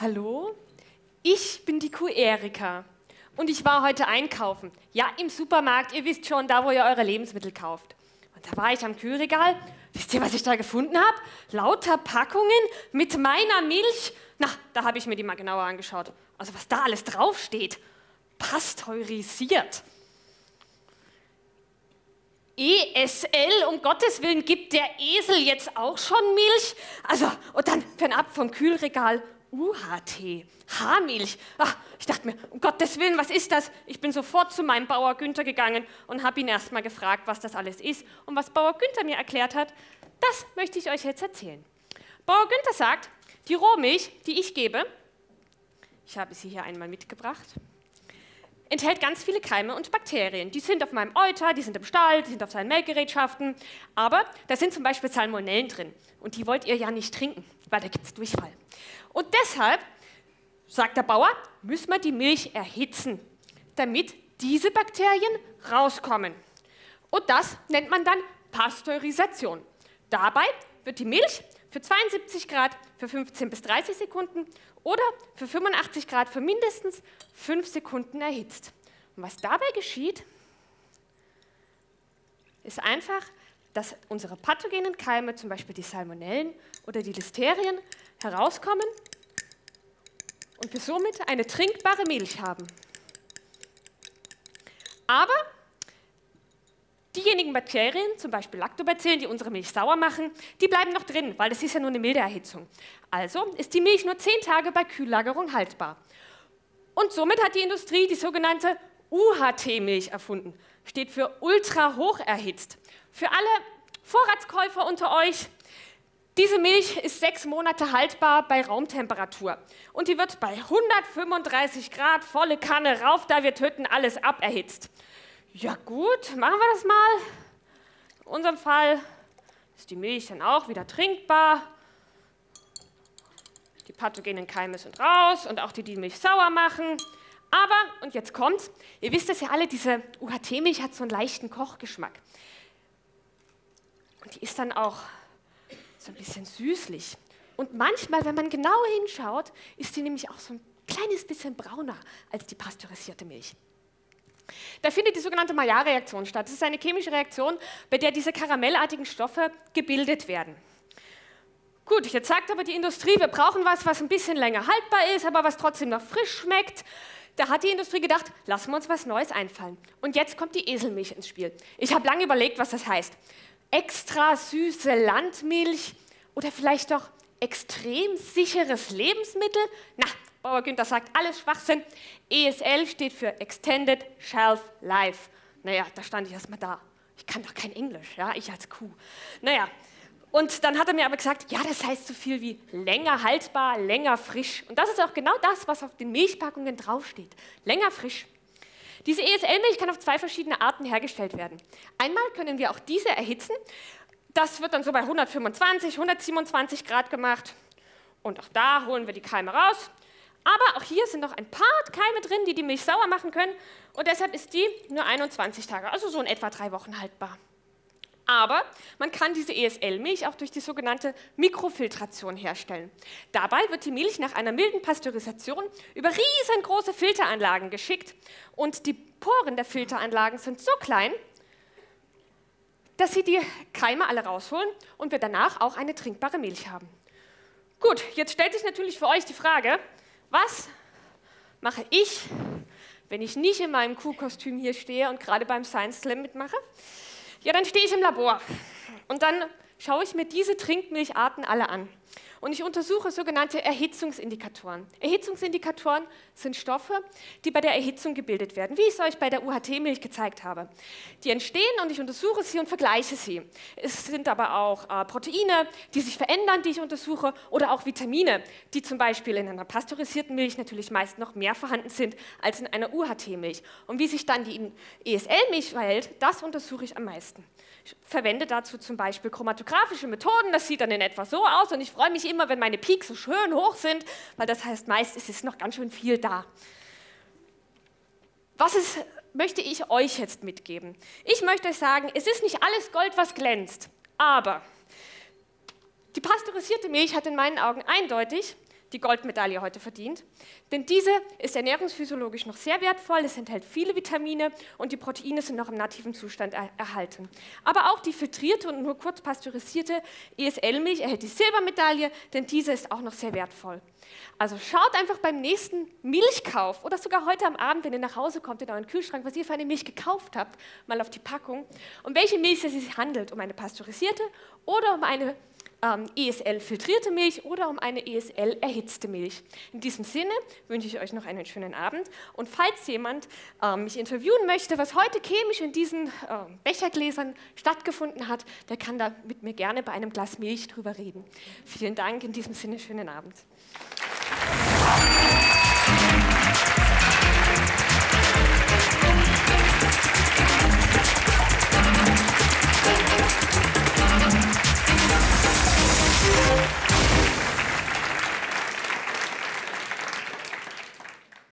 Hallo, ich bin die Kuh Erika und ich war heute einkaufen. Ja, im Supermarkt, ihr wisst schon, da wo ihr eure Lebensmittel kauft. Und da war ich am Kühlregal. Wisst ihr, was ich da gefunden habe? Lauter Packungen mit meiner Milch. Na, da habe ich mir die mal genauer angeschaut. Also was da alles draufsteht. Pasteurisiert. ESL, um Gottes Willen, gibt der Esel jetzt auch schon Milch? Also, und dann fernab vom Kühlregal UHT, Haarmilch. Ach, ich dachte mir, um Gottes Willen, was ist das? Ich bin sofort zu meinem Bauer Günther gegangen und habe ihn erst mal gefragt, was das alles ist. Und was Bauer Günther mir erklärt hat, das möchte ich euch jetzt erzählen. Bauer Günther sagt, die Rohmilch, die ich gebe, ich habe sie hier einmal mitgebracht, enthält ganz viele Keime und Bakterien. Die sind auf meinem Euter, die sind im Stall, die sind auf seinen Melkgerätschaften. Aber da sind zum Beispiel Salmonellen drin. Und die wollt ihr ja nicht trinken, weil da gibt es Durchfall. Und deshalb, sagt der Bauer, müssen wir die Milch erhitzen, damit diese Bakterien rauskommen. Und das nennt man dann Pasteurisation. Dabei wird die Milch für 72 Grad für 15 bis 30 Sekunden oder für 85 Grad für mindestens 5 Sekunden erhitzt. Und was dabei geschieht, ist einfach, dass unsere pathogenen Keime, zum Beispiel die Salmonellen oder die Listerien, herauskommen und wir somit eine trinkbare Milch haben. Aber diejenigen Bakterien, zum Beispiel Lactobacillen, die unsere Milch sauer machen, die bleiben noch drin, weil das ist ja nur eine milde Erhitzung. Also ist die Milch nur 10 Tage bei Kühllagerung haltbar. Und somit hat die Industrie die sogenannte UHT-Milch erfunden. Steht für ultra hoch erhitzt. Für alle Vorratskäufer unter euch, diese Milch ist 6 Monate haltbar bei Raumtemperatur. Und die wird bei 135 Grad, volle Kanne, rauf da, wir töten alles ab, erhitzt. Ja gut, machen wir das mal. In unserem Fall ist die Milch dann auch wieder trinkbar. Die pathogenen Keime sind raus und auch die, die Milch sauer machen. Aber, und jetzt kommt's, ihr wisst es ja alle, diese UHT-Milch hat so einen leichten Kochgeschmack. Und die ist dann auch so ein bisschen süßlich. Und manchmal, wenn man genau hinschaut, ist die nämlich auch so ein kleines bisschen brauner als die pasteurisierte Milch. Da findet die sogenannte Maillard-Reaktion statt. Das ist eine chemische Reaktion, bei der diese karamellartigen Stoffe gebildet werden. Gut, jetzt sagt aber die Industrie, wir brauchen was, was ein bisschen länger haltbar ist, aber was trotzdem noch frisch schmeckt. Da hat die Industrie gedacht, lassen wir uns was Neues einfallen. Und jetzt kommt die Eselmilch ins Spiel. Ich habe lange überlegt, was das heißt. Extra süße Landmilch oder vielleicht doch extrem sicheres Lebensmittel? Na, Bauer Günther sagt, alles Schwachsinn. ESL steht für Extended Shelf Life. Naja, da stand ich erstmal da. Ich kann doch kein Englisch, ja, ich als Kuh. Naja, und dann hat er mir aber gesagt, ja, das heißt so viel wie länger haltbar, länger frisch. Und das ist auch genau das, was auf den Milchpackungen draufsteht. Länger frisch. Diese ESL-Milch kann auf 2 verschiedene Arten hergestellt werden. Einmal können wir auch diese erhitzen. Das wird dann so bei 125, 127 Grad gemacht. Und auch da holen wir die Keime raus. Aber auch hier sind noch ein paar Keime drin, die die Milch sauer machen können. Und deshalb ist die nur 21 Tage, also so in etwa 3 Wochen haltbar. Aber man kann diese ESL-Milch auch durch die sogenannte Mikrofiltration herstellen. Dabei wird die Milch nach einer milden Pasteurisation über riesengroße Filteranlagen geschickt. Und die Poren der Filteranlagen sind so klein, dass sie die Keime alle rausholen und wir danach auch eine trinkbare Milch haben. Gut, jetzt stellt sich natürlich für euch die Frage, was mache ich, wenn ich nicht in meinem Kuhkostüm hier stehe und gerade beim Science Slam mitmache? Ja, dann stehe ich im Labor und dann schaue ich mir diese Trinkmilcharten alle an. Und ich untersuche sogenannte Erhitzungsindikatoren. Erhitzungsindikatoren sind Stoffe, die bei der Erhitzung gebildet werden, wie ich es euch bei der UHT-Milch gezeigt habe. Die entstehen und ich untersuche sie und vergleiche sie. Es sind aber auch Proteine, die sich verändern, die ich untersuche, oder auch Vitamine, die zum Beispiel in einer pasteurisierten Milch natürlich meist noch mehr vorhanden sind als in einer UHT-Milch. Und wie sich dann die ESL-Milch verhält, das untersuche ich am meisten. Ich verwende dazu zum Beispiel chromatographische Methoden, das sieht dann in etwa so aus und ich freue mich immer, wenn meine Peaks so schön hoch sind, weil das heißt, meist ist es noch ganz schön viel da. Möchte ich euch jetzt mitgeben? Ich möchte euch sagen, es ist nicht alles Gold, was glänzt, aber die pasteurisierte Milch hat in meinen Augen eindeutig die Goldmedaille heute verdient. Denn diese ist ernährungsphysiologisch noch sehr wertvoll, es enthält viele Vitamine und die Proteine sind noch im nativen Zustand erhalten. Aber auch die filtrierte und nur kurz pasteurisierte ESL-Milch erhält die Silbermedaille, denn diese ist auch noch sehr wertvoll. Also schaut einfach beim nächsten Milchkauf oder sogar heute am Abend, wenn ihr nach Hause kommt in euren Kühlschrank, was ihr für eine Milch gekauft habt, mal auf die Packung, um welche Milch es sich handelt, um eine pasteurisierte oder um eine ESL-filtrierte Milch oder um eine ESL-erhitzte Milch. In diesem Sinne wünsche ich euch noch einen schönen Abend und falls jemand mich interviewen möchte, was heute chemisch in diesen Bechergläsern stattgefunden hat, der kann da mit mir gerne bei einem Glas Milch drüber reden. Vielen Dank, in diesem Sinne schönen Abend.